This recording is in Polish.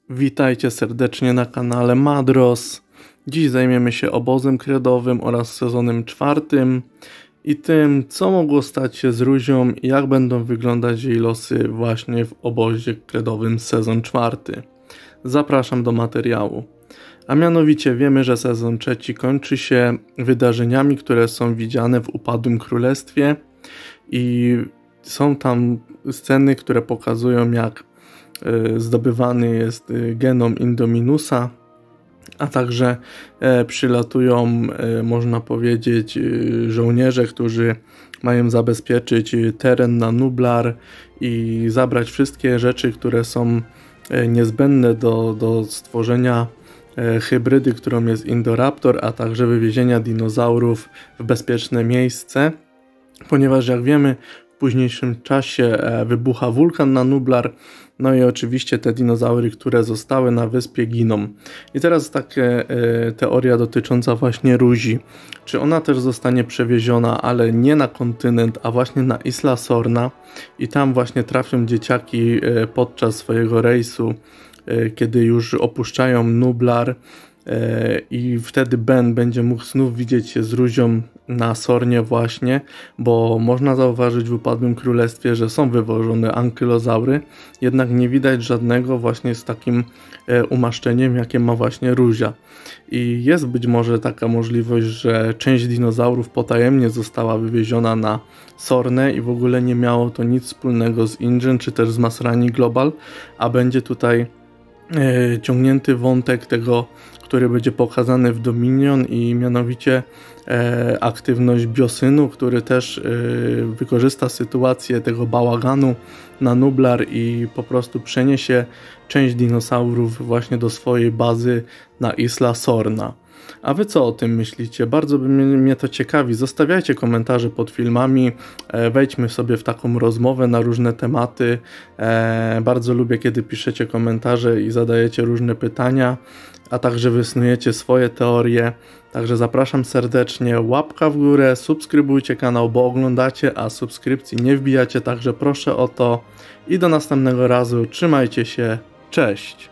Witajcie serdecznie na kanale Madros. Dziś zajmiemy się obozem kredowym oraz sezonem czwartym i tym, co mogło stać się z Ruzią i jak będą wyglądać jej losy właśnie w obozie kredowym sezon czwarty. Zapraszam do materiału. A mianowicie wiemy, że sezon trzeci kończy się wydarzeniami, które są widziane w Upadłym Królestwie i są tam sceny, które pokazują, jak zdobywany jest genom Indominusa, a także przylatują, można powiedzieć, żołnierze, którzy mają zabezpieczyć teren na Nublar i zabrać wszystkie rzeczy, które są niezbędne do stworzenia hybrydy, którą jest Indoraptor, a także wywiezienia dinozaurów w bezpieczne miejsce, ponieważ jak wiemy, w późniejszym czasie wybucha wulkan na Nublar, no i oczywiście te dinozaury, które zostały na wyspie, giną. I teraz taka teoria dotycząca właśnie Ruzi. Czy ona też zostanie przewieziona, ale nie na kontynent, a właśnie na Isla Sorna i tam właśnie trafią dzieciaki podczas swojego rejsu, kiedy już opuszczają Nublar, i wtedy Ben będzie mógł znów widzieć się z Ruzią na Sornie właśnie, bo można zauważyć w Upadłym Królestwie, że są wywożone ankylozaury, jednak nie widać żadnego właśnie z takim umaszczeniem, jakie ma właśnie Ruzia. I jest być może taka możliwość, że część dinozaurów potajemnie została wywieziona na Sornę i w ogóle nie miało to nic wspólnego z InGen czy też z Masrani Global, a będzie tutaj ciągnięty wątek tego, który będzie pokazany w Dominion, i mianowicie aktywność Biosynu, który też wykorzysta sytuację tego bałaganu na Nublar i po prostu przeniesie część dinozaurów właśnie do swojej bazy na Isla Sorna. A wy co o tym myślicie? Bardzo by mnie to ciekawi. Zostawiajcie komentarze pod filmami, wejdźmy sobie w taką rozmowę na różne tematy. Bardzo lubię, kiedy piszecie komentarze i zadajecie różne pytania, a także wysnujecie swoje teorie. Także zapraszam serdecznie, łapka w górę, subskrybujcie kanał, bo oglądacie, a subskrypcji nie wbijacie, także proszę o to i do następnego razu, trzymajcie się, cześć!